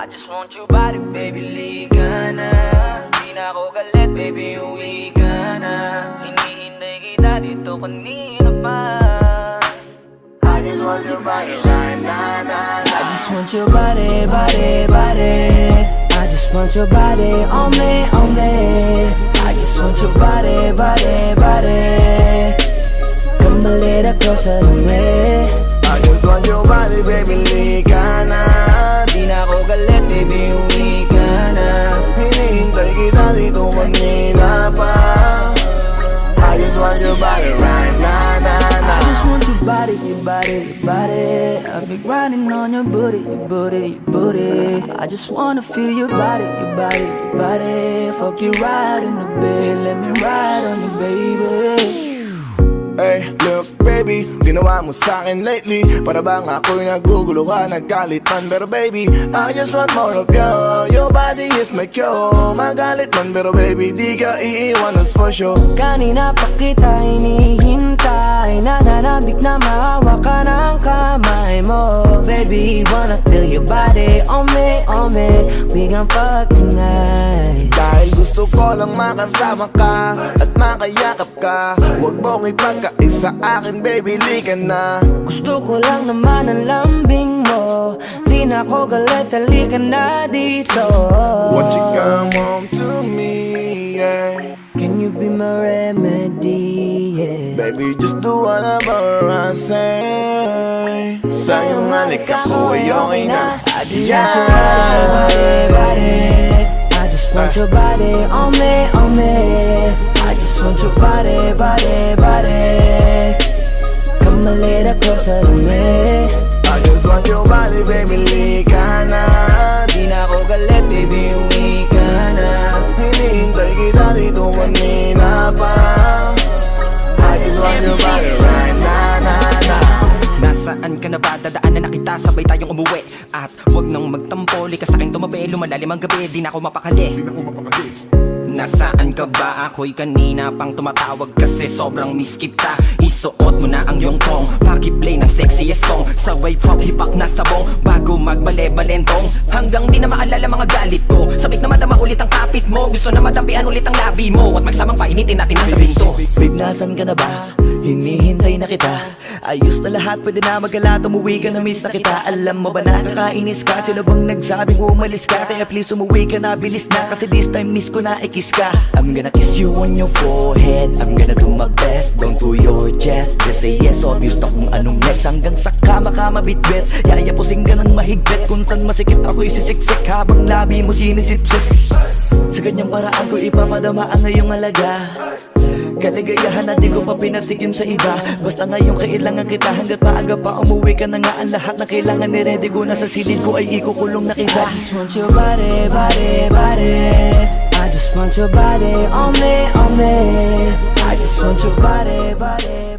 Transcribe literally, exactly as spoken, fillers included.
just want your body, baby, liga na. Di na ako galit, baby, uwi ka na. Hinihintay kita dito kanina pa. I just want your body right now, now, now. I just want your body, body, body. I just want your body on me, on me. I just want your body, body, body. Come a little closer to me. I just want your body, baby, liga na. Di na ako galit, baby, uwi ka na. Hinihintay kita dito kanina pa. I just want your body right now, now, now. I just want your body, your body, your body. I've been grinding on your booty, your booty, your booty. I just wanna feel your body, your body, your body. Fuck you right in the bed, let me ride on you, baby. Hey, look baby, ginawa mo sa'kin lately. Para bang ako'y nagugulo ka, naggalit man. Pero baby, I just want more of you. Your body is my cure. Magalit man, pero baby, di ka iiwan, that's for sure. Kanina pa kita hinihintay, nananabik na maawa ka ng kamay mo. Baby, wanna feel your body on me, on me. We gon' fuck tonight. Dahil gusto ko lang makasama ka at makayakap ka. Huwag mong ipagkaisa akin, baby, liga na. Gusto ko lang naman ang lambing mo. Di na ako galit, halika na dito. Won't you come home to me, yeah. Can you be my remedy, yeah. Baby, just do whatever I say. Sa'yong halika ko ay okay na. I just want your body, body. I just want your body on me, on me. I just want your body, body, body. Come a little closer to me. I just want your body, baby, liga na. Di na ako galit, baby, uwi ka na. Hinihintay kita dito kanina pa. I just want your body right now, now, now. Nasaan ka na ba? Dadaanan na kita, sabay tayong umuwi. At wag nang magtampo, lika sa'kin tumabi. Lumalalim ang gabi, di na ako mapakali. Di na ako mapakali. Nasaan ka ba? Ako'y kanina pang tumatawag kasi sobrang miss kita. Isuot mo na ang iyong tong, pakiplay ng sexiest song. Sabay pop hipak na sabong, bago magbale-balentong. Hanggang di na maalala mga galit ko. Sabik na madama ulit ang kapit mo. Gusto na madampian ulit ang labi mo. At magsamang painitin natin ang gabing to. Babe, nasan ka na ba? Hinihintay na kita. Ayos na lahat, pwede na magala. Umuwi ka na, miss na kita. Alam mo ba nakakainis ka? Sino bang nagsabing umalis ka? Kaya please umuwi ka na, bilis na. Kasi this time miss ko na ikis ka. I'm gonna kiss you on your forehead. I'm gonna do my best, down to your chest. Just say yes, obvious na kung anong next. Hanggang sa kama ka mabitbit. Yayapusing ka ng mahigpit. Kung saan masikip ako isisiksik, habang labi mo sinisipsip. Sa ganyang paraan ko ipapadama ang ngayong alaga. Kaligayahan na di ko pa pinatigim sa iba. Basta ngayon kailangan kita. Hanggat maaga pa umuwi ka na nga. Ang lahat na kailangan ni ready ko na sa silid ko ay ikukulong na kita. I just want your body, body, body. I just want your body on me, on me. I just want your body, body, body.